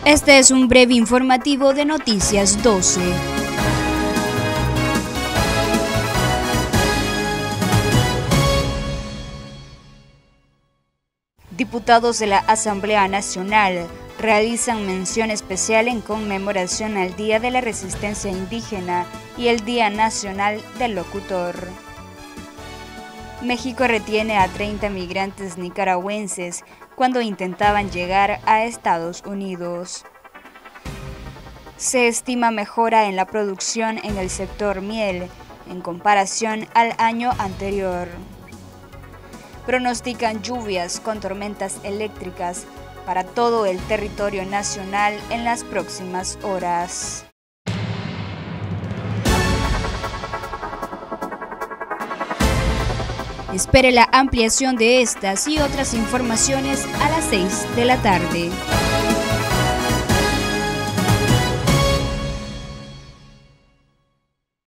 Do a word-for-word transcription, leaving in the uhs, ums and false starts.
Este es un breve informativo de Noticias doce. Diputados de la Asamblea Nacional realizan mención especial en conmemoración al Día de la Resistencia Indígena y el Día Nacional del Locutor. México retiene a treinta migrantes nicaragüenses cuando intentaban llegar a Estados Unidos. Se estima mejora en la producción en el sector miel en comparación al año anterior. Pronostican lluvias con tormentas eléctricas para todo el territorio nacional en las próximas horas. Espere la ampliación de estas y otras informaciones a las seis de la tarde.